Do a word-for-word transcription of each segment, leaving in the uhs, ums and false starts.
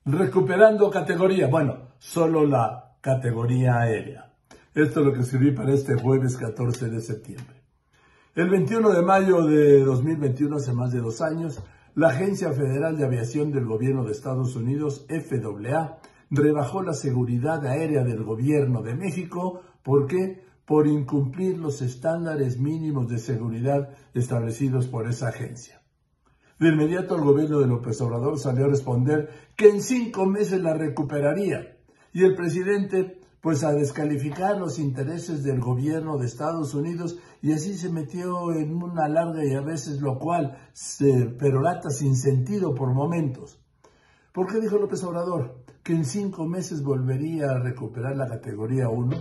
Recuperando categoría, bueno, solo la categoría aérea. Esto es lo que escribí para este jueves catorce de septiembre. El veintiuno de mayo de dos mil veintiuno, hace más de dos años, la Agencia Federal de Aviación del Gobierno de Estados Unidos, F A A, rebajó la seguridad aérea del Gobierno de México. ¿Por qué? Por incumplir los estándares mínimos de seguridad establecidos por esa agencia. De inmediato el gobierno de López Obrador salió a responder que en cinco meses la recuperaría. Y el presidente, pues a descalificar los intereses del gobierno de Estados Unidos, y así se metió en una larga y a veces lo cual se perorata sin sentido por momentos. ¿Por qué dijo López Obrador que en cinco meses volvería a recuperar la categoría uno?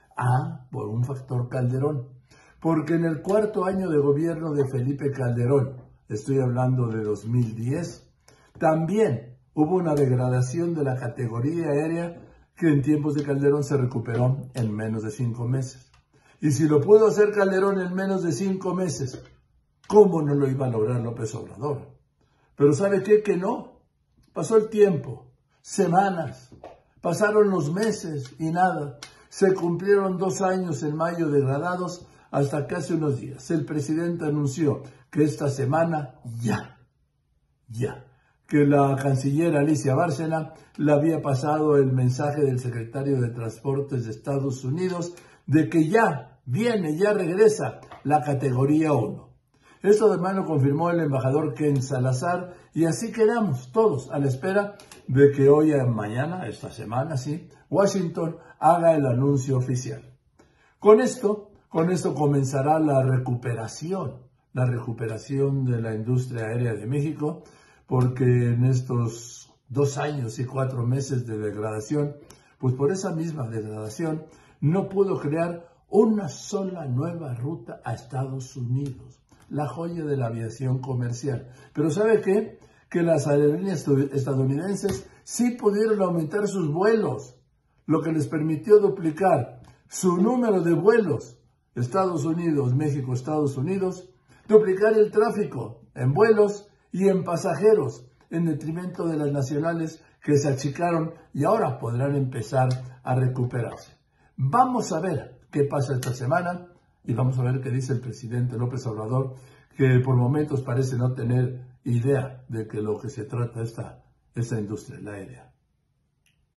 Ah, por un factor Calderón. Porque en el cuarto año de gobierno de Felipe Calderón, estoy hablando de dos mil diez, también hubo una degradación de la categoría aérea que en tiempos de Calderón se recuperó en menos de cinco meses. Y si lo pudo hacer Calderón en menos de cinco meses, ¿cómo no lo iba a lograr López Obrador? Pero ¿sabe qué? Que no. Pasó el tiempo, semanas, pasaron los meses y nada. Se cumplieron dos años en mayo degradados hasta que hace unos días el presidente anunció que esta semana ya, ya, que la canciller Alicia Bárcena le había pasado el mensaje del secretario de Transportes de Estados Unidos de que ya viene, ya regresa la categoría uno. Esto además lo confirmó el embajador Ken Salazar y así quedamos todos a la espera de que hoy a mañana, esta semana, sí, Washington haga el anuncio oficial. Con esto, con esto comenzará la recuperación, la recuperación de la industria aérea de México, porque en estos dos años y cuatro meses de degradación, pues por esa misma degradación, no pudo crear una sola nueva ruta a Estados Unidos, la joya de la aviación comercial. Pero ¿sabe qué? Que las aerolíneas estadounidenses sí pudieron aumentar sus vuelos, lo que les permitió duplicar su número de vuelos, Estados Unidos, México, Estados Unidos, duplicar el tráfico en vuelos y en pasajeros, en detrimento de las nacionales que se achicaron y ahora podrán empezar a recuperarse. Vamos a ver qué pasa esta semana y vamos a ver qué dice el presidente López Obrador, que por momentos parece no tener idea de que lo que se trata esta, esta industria, la aérea.